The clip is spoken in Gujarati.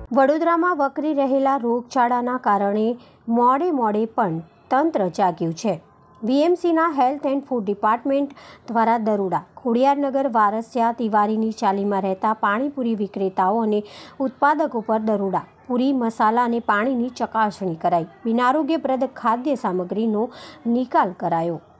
વડોદરામાં વકરી રહેલા રોગચાળાના કારણે મોડે પણ તંત્ર જાગ્યું છે। વીએમસીના હેલ્થ એન્ડ ફૂડ ડિપાર્ટમેન્ટ દ્વારા દરોડા ખોડિયારનગર વારસિયા તિવારીની ચાલીમાં રહેતા પાણીપુરી વિક્રેતાઓ અને ઉત્પાદકો પર દરોડા પૂરી મસાલા અને પાણીની ચકાસણી કરાઈ। બિનઆરોગ્યપ્રદ ખાદ્ય સામગ્રીનો નિકાલ કરાયો।